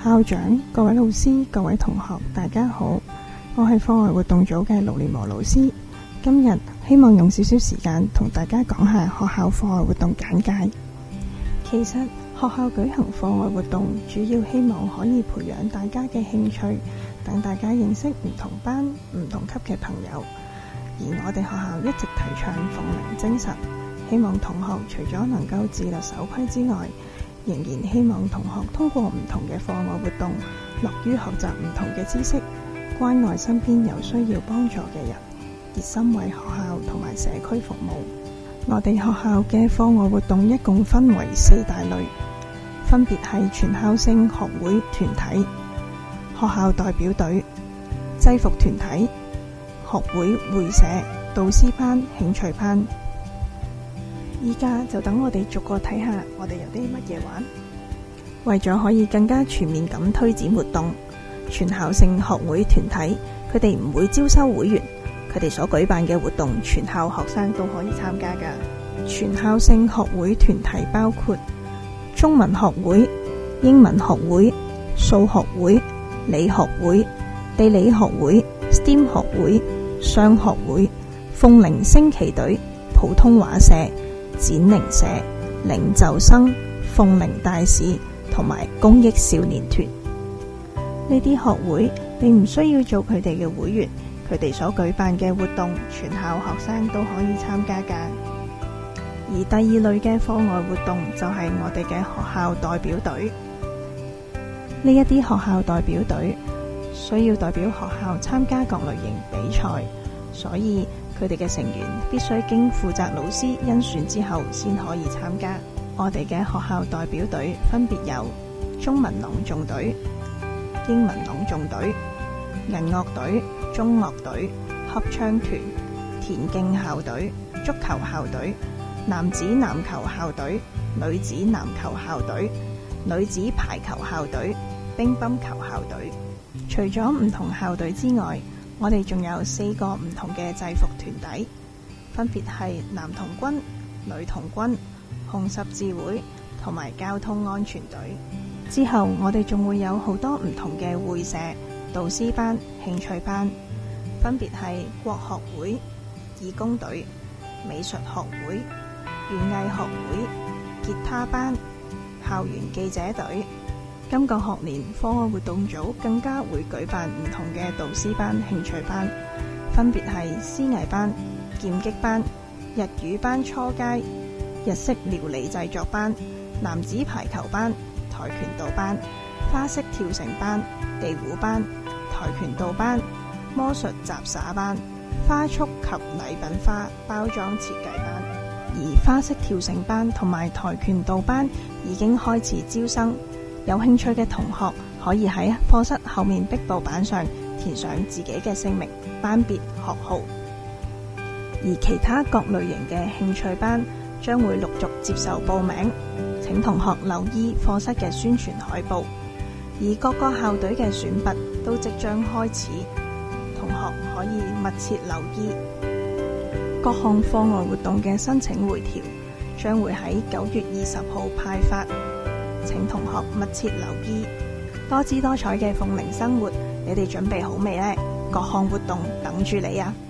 校長、各位老師、各位同學，大家好，我係課外活動組嘅盧連和老師。今日希望用少少時間同大家講下學校課外活動簡介。其實學校舉行課外活動，主要希望可以培養大家嘅興趣，等大家認識唔同班、唔同級嘅朋友。而我哋學校一直提倡鳳齡精神，希望同學除咗能夠自律守規之外，仍然希望同學通過唔同嘅課外活動，樂於學習唔同嘅知識，關愛身邊有需要幫助嘅人，熱心為學校同埋社區服務。我哋學校嘅課外活動一共分為4大類，分別係全校性學會團體、學校代表隊、制服團體、學會會社、導師班、興趣班。依家就等我哋逐個睇下我哋有啲乜嘢玩。為咗可以更加全面咁推展活動，全校性學會團體佢哋唔會招收會員，佢哋所舉辦嘅活動全校學生都可以參加㗎。全校性學會團體包括中文學會、英文學會、數學會、理學會、地理學會、STEM 學會、商學會、鳳齡升旗隊、普通話社、展齡社、領袖生、鳳齡大使同埋公益少年團。呢啲學會你唔需要做佢哋嘅會員，佢哋所舉辦嘅活動全校學生都可以參加㗎。而第二類嘅課外活動就係我哋嘅學校代表隊。呢一啲學校代表隊需要代表學校參加各類型比賽，所以佢哋嘅成員必須經負責老師甄選之後先可以參加。我哋嘅學校代表隊分別有中文朗誦隊、英文朗誦隊、銀樂隊、中樂隊、合唱團、田徑校隊、足球校隊、男子籃球校隊、女子籃球校隊、女子排球校隊、乒乓球校隊。除咗唔同校隊之外，我哋仲有4個唔同嘅制服團體，分別係男童軍、女童軍、紅十字會同埋交通安全隊。之後我哋仲會有好多唔同嘅會社、導師班、興趣班，分別係國學會、義工隊、美術學會、園藝學會、吉他班、校園記者隊。今個學年課外活動組更加會舉辦唔同嘅導師班、興趣班，分別係詩藝班、劍擊班、日語班初階、日式料理製作班、男子排球班、跆拳道班、花式跳繩班、地虎班、跆拳道班、魔術雜耍班、花束及禮品花包裝設計班。而花式跳繩班同埋跆拳道班已經開始招生，有興趣嘅同學可以喺課室後面壁布板上填上自己嘅姓名、班別、學號。而其他各類型嘅興趣班將會陸續接受報名，請同學留意課室嘅宣傳海報。而各個校隊嘅選拔都即將開始，同學可以密切留意。各項課外活動嘅申請回條將會喺9月20號派發，請同學密切留意。多姿多彩嘅鳳齡生活，你哋準備好未呢？各項活動等住你啊！